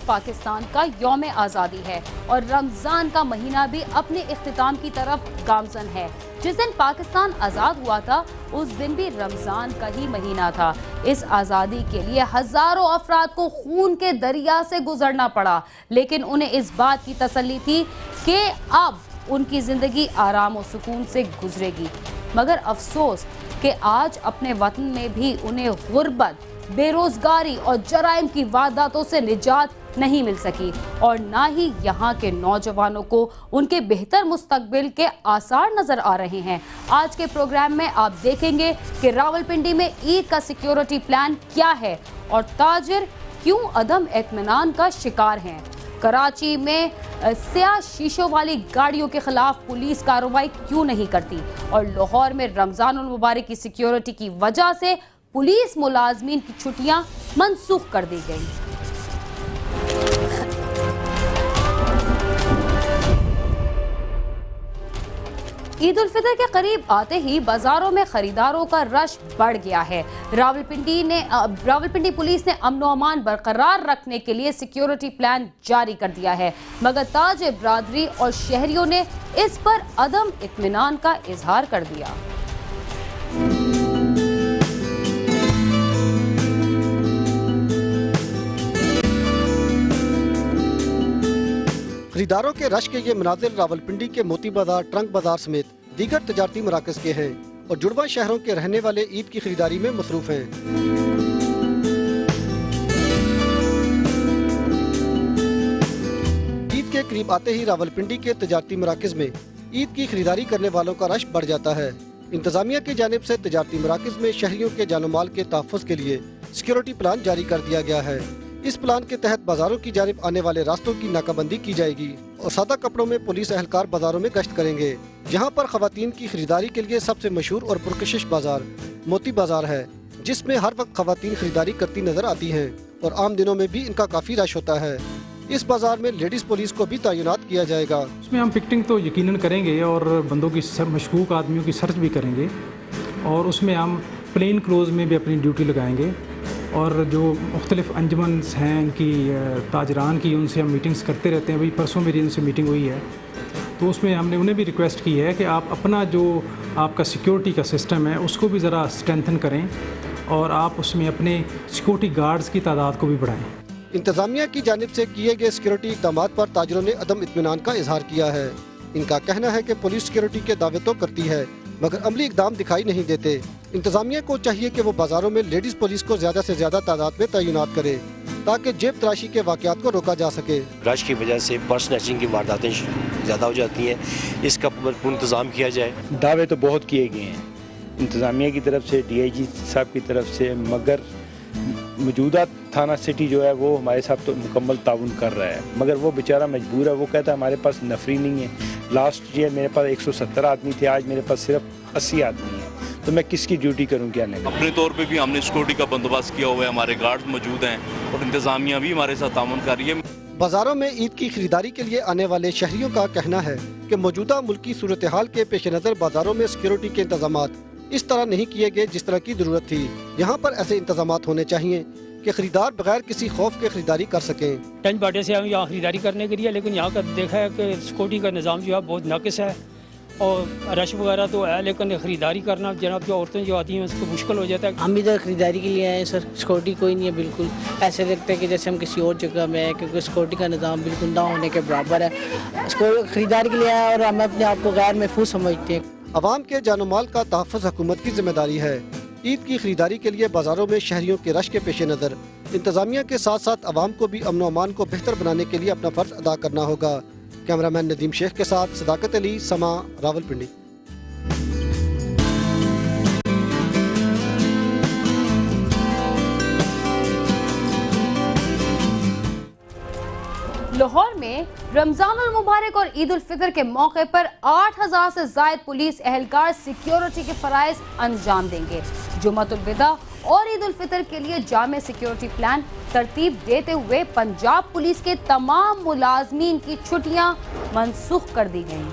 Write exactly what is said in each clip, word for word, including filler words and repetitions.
पाकिस्तान का यौम आज़ादी है और रमजान का महीना भी अपने इख्तिताम की तरफ गामजन है। जिस दिन पाकिस्तान आज़ाद हुआ था उस दिन भी रमजान का ही महीना था। इस आज़ादी के लिए हजारों अफराद को खून के दरिया से गुजरना पड़ा, लेकिन उन्हें इस बात की तसल्ली थी कि अब उनकी जिंदगी आराम और सुकून से गुजरेगी। मगर अफसोस कि आज अपने वतन में भी उन्हें गुर्बत, बेरोजगारी और जराइम की वारदातों से निजात नहीं मिल सकी और ना ही यहाँ के नौजवानों को उनके बेहतर मुस्तकबिल के आसार नजर आ रहे हैं। आज के प्रोग्राम में आप देखेंगे कि रावलपिंडी में ईद का सिक्योरिटी प्लान क्या है और ताजिर क्यों अदम इत्मीनान का शिकार हैं। कराची में स्याह शीशों वाली गाड़ियों के खिलाफ पुलिस कार्रवाई क्यों नहीं करती और लाहौर में रमजानुल मुबारक की सिक्योरिटी की वजह से पुलिस मुलाजमीन की छुट्टियां मनसूख कर दी गई। ईद उल फितर के करीब आते ही बाजारों में खरीदारों का रश बढ़ गया है। रावलपिंडी ने रावलपिंडी पुलिस ने अमन और अमान बरकरार रखने के लिए सिक्योरिटी प्लान जारी कर दिया है, मगर ताज बरादरी और शहरियों ने इस पर अदम इत्मीनान का इजहार कर दिया। खरीदारों के रश के ये मनाजिर रावलपिंडी के मोती बाजार, ट्रंक बाजार समेत दीगर तजारती मराकज के हैं और जुड़वा शहरों के रहने वाले ईद की खरीदारी में मसरूफ हैं। ईद के करीब आते ही रावलपिंडी के तजारती मराकज में ईद की खरीदारी करने वालों का रश बढ़ जाता है। इंतजामिया की जानिब से तजारती मराकज में शहरियों के जानो माल के तहफ़्फ़ुज़ के लिए सिक्योरिटी प्लान जारी कर दिया गया है। इस प्लान के तहत बाजारों की जानिब आने वाले रास्तों की नाकाबंदी की जाएगी और सादा कपड़ों में पुलिस एहलकार बाजारों में गश्त करेंगे। यहाँ पर खवातीन की खरीदारी के लिए सबसे मशहूर और पुरकशिश बाजार मोती बाजार है, जिसमें हर वक्त खवातीन खरीदारी करती नजर आती हैं और आम दिनों में भी इनका काफी रश होता है। इस बाजार में लेडीज पुलिस को भी तैनात किया जाएगा। इसमें हम पिकटिंग तो यकीनन करेंगे और बंदों की मशकूक आदमियों की सर्च भी करेंगे और उसमें हम प्लेन क्लोज में भी अपनी ड्यूटी लगाएंगे और जो मुख्तलिफ अंजमन हैं इनकी ताजरान की, उनसे हम मीटिंग्स करते रहते हैं। अभी परसों मेरी उनसे मीटिंग हुई है तो उसमें हमने उन्हें भी रिक्वेस्ट की है कि आप अपना जो आपका सिक्योरिटी का सिस्टम है उसको भी ज़रा स्ट्रेंथन करें और आप उसमें अपने सिक्योरिटी गार्ड्स की तादाद को भी बढ़ाएं। इंतजामिया की जानिब से किए गए सिक्योरिटी इक़दाम पर ताजरों ने अदम इत्मीनान का इजहार किया है। इनका कहना है कि पुलिस सिक्योरिटी के दावे तो करती है मगर अमली इकदाम दिखाई नहीं देते। इंतजामिया को चाहिए कि वो बाजारों में लेडीज पुलिस को ज्यादा से ज्यादा तादाद में तैनात करे ताकि जेब तराशी के वाकयात को रोका जा सके। रश की वजह से पर्स स्नैचिंग की वारदातें ज़्यादा हो जाती हैं, इसका भरपूर इंतजाम किया जाए। दावे तो बहुत किए गए हैं इंतजामिया की तरफ से, डी आई जी साहब की तरफ से, मगर मौजूदा थाना सिटी जो है वो हमारे साथ तो मुकम्मल ताउन कर रहा है, मगर वो बेचारा मजबूर है। वो कहता है हमारे पास नफरी नहीं है। लास्ट ईयर मेरे पास एक सौ सत्तर आदमी थे, आज मेरे पास सिर्फ अस्सी आदमी है, तो मैं किसकी ड्यूटी करूं क्या नहीं। अपने तौर पे भी हमने सिक्योरिटी का बंदोबस्त किया हुआ है, हमारे गार्ड्स मौजूद हैं और इंतजामिया भी हमारे साथ ताउन कर रही है। बाजारों में ईद की खरीदारी के लिए आने वाले शहरियों का कहना है कि मौजूदा मुल्की सूरत हाल के पेश नज़र बाजारों में सिक्योरिटी के इंतजाम इस तरह नहीं किए गए जिस तरह की जरूरत थी। यहाँ पर ऐसे इंतजाम होने चाहिए कि खरीदार बगैर किसी खौफ के खरीदारी कर सकें। टंच बाटे से हम यहाँ खरीदारी करने के लिए, लेकिन यहाँ का देखा है कि सिक्योरिटी का निज़ाम जो है बहुत नाकिस है और रश वगैरह तो है, लेकिन खरीदारी करना जनाब जो औरतें जो आती हैं उसको मुश्किल हो जाता है। हम इधर खरीदारी के लिए आए हैं सर, सिक्योरिटी कोई नहीं है बिल्कुल। ऐसे लगता है कि जैसे हम किसी और जगह में हैं, क्योंकि सिक्योरिटी का निज़ाम बिल्कुल ना होने के बराबर है। इसको खरीदारी के लिए आए और हम अपने आप को गैर महफूज समझते हैं। अवाम के जानो माल का तहफ़्फ़ुज़ हुकूमत की जिम्मेदारी है। ईद की खरीदारी के लिए बाजारों में शहरियों के रश के पेश नज़र इंतजामिया के साथ साथ अवाम को भी अमन अमान को बेहतर बनाने के लिए अपना फ़र्ज अदा करना होगा। कैमरामैन नदीम शेख के साथ सदाकत अली, समा, रावलपिंडी। लाहौर में रमजानुल मुबारक और ईद उल फितर के मौके पर आठ हजार से जायद पुलिस एहलकार सिक्योरिटी के फराइज अंजाम देंगे। जुम्मतुल विदा और ईद उल फितर के लिए जामे सिक्योरिटी प्लान तरतीब देते हुए पंजाब पुलिस के तमाम मुलाजमीन की छुट्टियां मनसूख कर दी गईं।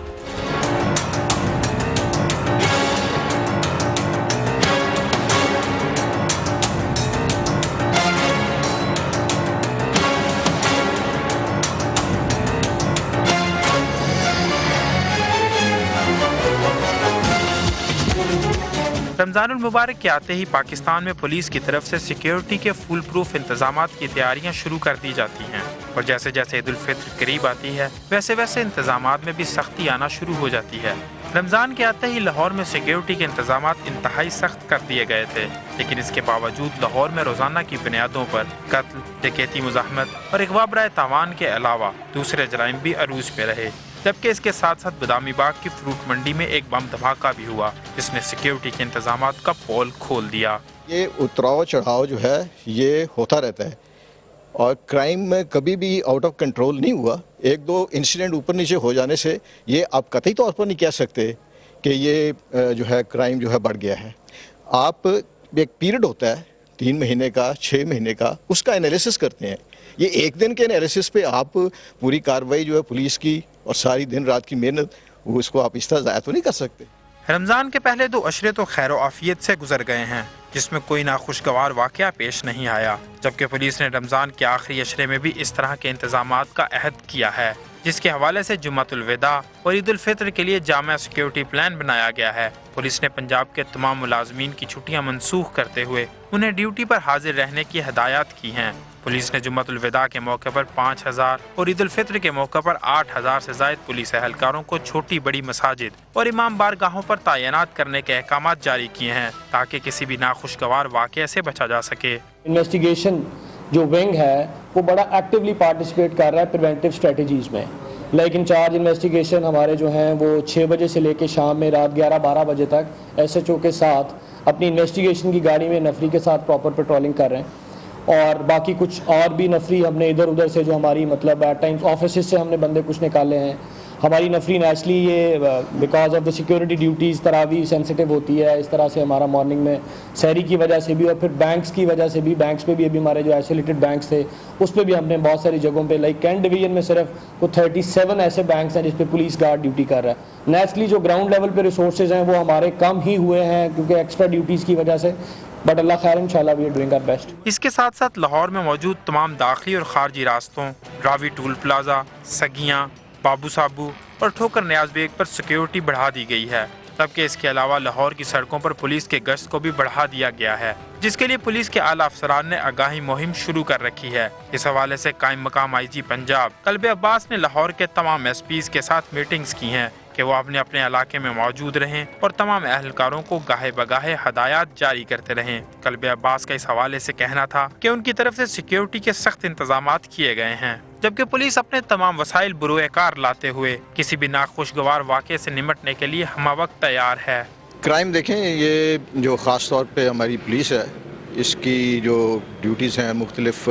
रमज़ानुल मुबारक के आते ही पाकिस्तान में पुलिस की तरफ से सिक्योरिटी के फुल प्रूफ इंतजामात की तैयारियां शुरू कर दी जाती हैं और जैसे जैसे ईद उल फित्र करीब आती है वैसे वैसे इंतजामात में भी सख्ती आना शुरू हो जाती है। रमज़ान के आते ही लाहौर में सिक्योरिटी के इंतजामात इंतहाई सख्त कर दिए गए थे, लेकिन इसके बावजूद लाहौर में रोजाना की बुनियादों पर कत्ल, डकैती, मुज़ाहमत और अगवा बराए तावान के अलावा दूसरे जराइम भी अरूज पे रहे। जबकि इसके साथ साथ बदामी बाग की फ्रूट मंडी में एक बम धमाका भी हुआ जिसने सिक्योरिटी के इंतजामात का पोल खोल दिया। ये उतराव चढ़ाव जो है ये होता रहता है और क्राइम में कभी भी आउट ऑफ कंट्रोल नहीं हुआ। एक दो इंसिडेंट ऊपर नीचे हो जाने से ये आप कतई तौर पर नहीं कह सकते कि ये जो है क्राइम जो है बढ़ गया है। आप एक पीरियड होता है तीन महीने का, छः महीने का, उसका एनालिसिस करते हैं। ये एक दिन के एनालिसिस पे आप पूरी कार्रवाई जो है पुलिस की और सारी दिन रात की मेहनत वो इसको आप इस तरह ज़ाया तो नहीं कर सकते। रमज़ान के पहले दो अशरे तो खैर आफियत से गुजर गए हैं जिसमें कोई नाखुशगवार वाक़या पेश नहीं आया, जबकि पुलिस ने रमज़ान के आखिरी अशरे में भी इस तरह के इंतजामात का अहद किया है जिसके हवाले से जुम्मतुल विदा और ईद उल फित्र के लिए जामा सिक्योरिटी प्लान बनाया गया है। पुलिस ने पंजाब के तमाम मुलाजमीन की छुट्टियां मनसूख करते हुए उन्हें ड्यूटी पर हाजिर रहने की हदायत की हैं। पुलिस ने जुम्मतुल विदा के मौके पर पाँच हजार और ईद उल फित्र के मौके पर आठ हजार से जायद पुलिस एहलकारों को छोटी बड़ी मसाजिद और इमाम बारगाहों पर तैनात करने के अहकाम जारी किए हैं ताकि किसी भी नाखुशगवार वाक़ये से बचा जा सके। इन्वेस्टिगेशन जो विंग है वो बड़ा एक्टिवली पार्टिसिपेट कर रहा है प्रिवेंटिव स्ट्रेटजीज में। लाइक इंचार्ज इन्वेस्टिगेशन हमारे जो हैं वो छः बजे से लेकर शाम में रात ग्यारह बारह बजे तक एस एच ओ के साथ अपनी इन्वेस्टिगेशन की गाड़ी में नफरी के साथ प्रॉपर पेट्रोलिंग कर रहे हैं और बाकी कुछ और भी नफरी हमने इधर उधर से जो हमारी मतलब एट टाइम्स ऑफिस से हमने बंदे कुछ निकाले हैं। हमारी नफरी नेचुरली ये because of the security duties तरावी सेंसिटिव होती है, इस तरह से हमारा मॉर्निंग में सहरी की वजह से भी और फिर बैंक्स की वजह से भी, बैंक्स पे भी अभी हमारे जो आइसोलेटेड बैंक्स थे उस पर भी हमने बहुत सारी जगहों पे लाइक कैंट डिवीजन में सिर्फ वो थर्टी सेवन ऐसे बैंक्स हैं जिस पे पुलिस गार्ड ड्यूटी कर रहा है। नेचुरली जो ग्राउंड लेवल पे रिसोर्सेज हैं वो हमारे कम ही हुए हैं क्योंकि एक्स्ट्रा ड्यूटीज़ की वजह से, बट अल्लाह खैर इंशाल्लाह we are doing our best. इसके साथ साथ लाहौर में मौजूद तमाम दाखिली और खारजी रास्तों, रावी टूल प्लाजा, सगियाँ, बाबू साबू और ठोकर न्याज बेग पर सिक्योरिटी बढ़ा दी गई है। जबकि इसके अलावा लाहौर की सड़कों पर पुलिस के गश्त को भी बढ़ा दिया गया है जिसके लिए पुलिस के आला अफसरान ने आगाही मुहिम शुरू कर रखी है। इस हवाले से कायम मकाम आई जी पंजाब कल्ब अब्बास ने लाहौर के तमाम एस पीज़ के साथ मीटिंग्स की हैं कि वो अपने अपने इलाके में मौजूद रहें और तमाम अहलकारों को गाहे बगाहे हदायत जारी करते रहें। कल्ब अब्बास का इस हवाले से कहना था कि उनकी तरफ से सिक्योरिटी के सख्त इंतजामात किए गए हैं, जबकि पुलिस अपने तमाम वसाइल बुरोए कार लाते हुए किसी भी नाखुशगवार वाक़े से निमटने के लिए हमवक्त तैयार है। क्राइम देखें, ये जो ख़ास तौर पे हमारी पुलिस है इसकी जो ड्यूटीज़ हैं मुख्तलिफ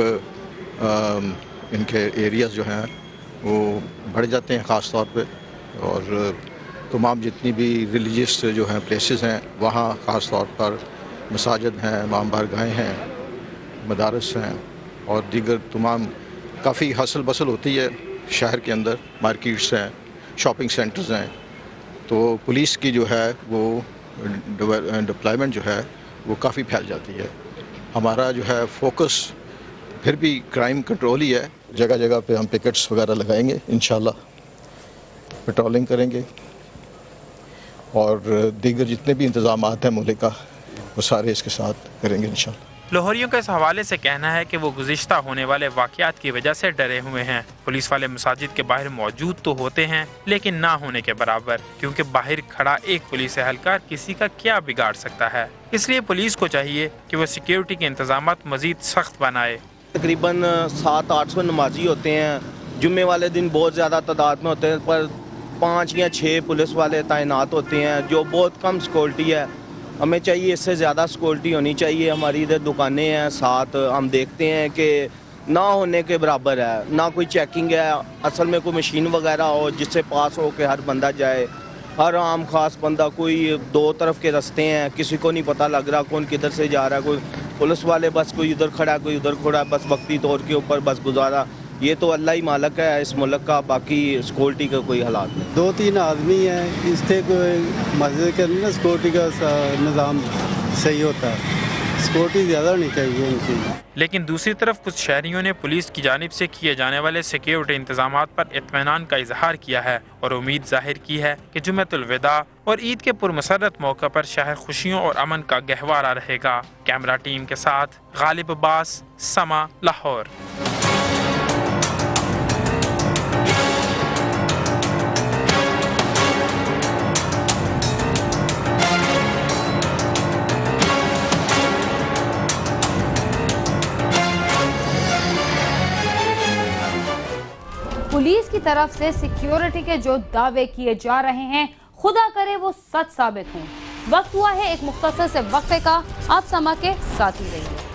इनके एरियाज़ जो हैं वो बढ़ जाते हैं ख़ास तौर पे और तमाम जितनी भी रिलीजियस जो हैं प्लेसेस हैं वहाँ ख़ास तौर पर मसाजिद हैं, इमाम बारगाहें हैं, मदारस हैं और दीगर तमाम काफ़ी हसल बसल होती है शहर के अंदर, मार्केट्स हैं, शॉपिंग सेंटर्स हैं। तो पुलिस की जो है वो डिप्लॉयमेंट जो है वो काफ़ी फैल जाती है। हमारा जो है फोकस फिर भी क्राइम कंट्रोल ही है। जगह जगह पे हम पिकेट्स वगैरह लगाएंगे, इंशाल्लाह पेट्रोलिंग करेंगे और दीगर जितने भी इंतज़ामात हैं मुल्क का वो सारे इसके साथ करेंगे इंशाल्लाह। लाहौरियों का इस हवाले से कहना है कि वो गुज़िश्ता होने वाले वाक़यात की वजह से डरे हुए हैं। पुलिस वाले मसाजिद के बाहर मौजूद तो होते हैं लेकिन ना होने के बराबर, क्योंकि बाहर खड़ा एक पुलिस एहलकार किसी का क्या बिगाड़ सकता है। इसलिए पुलिस को चाहिए कि वो सिक्योरिटी के इंतजामात मजीद सख्त बनाए। तकरीबन सात आठ सौ नमाजी होते हैं, जुम्मे वाले दिन बहुत ज़्यादा तादाद में होते हैं, पर पाँच या छः पुलिस वाले तैनात होते हैं जो बहुत कम सिक्योरिटी है। हमें चाहिए इससे ज़्यादा सिक्योरिटी होनी चाहिए। हमारी इधर दुकानें हैं साथ, हम देखते हैं कि ना होने के बराबर है, ना कोई चेकिंग है। असल में कोई मशीन वगैरह हो जिससे पास हो के हर बंदा जाए, हर आम खास बंदा। कोई दो तरफ के रास्ते हैं, किसी को नहीं पता लग रहा कौन किधर से जा रहा है। कोई पुलिस वाले बस कोई इधर खड़ा कोई उधर खड़ा, बस वक्ती तौर के ऊपर बस गुजारा। ये तो अल्लाह ही मालिक है इस मुल्क का, बाकी सिक्योरिटी का कोई हालात नहीं। दो तीन आदमी हैं, इससे कोई मस्जिद के अंदर सिक्योरिटी का निज़ाम सही होता है। सिक्योरिटी ज़्यादा होनी चाहिए इनकी। लेकिन दूसरी तरफ कुछ शहरियों ने पुलिस की जानिब से किए जाने वाले सिक्योरिटी इंतजाम पर इत्मीनान का इजहार किया है और उम्मीद जाहिर की है कि जुम्मतुल विदा और ईद के पुरमसरत मौका पर शहर खुशियों और अमन का गहवारा रहेगा। कैमरा टीम के साथ गालिब अब्बास, समा, लाहौर। पुलिस की तरफ से सिक्योरिटी के जो दावे किए जा रहे हैं, खुदा करे वो सच साबित हों। वक्त हुआ है एक मुख्तसर से वक्फे का। आप समा के साथ ही रहिए।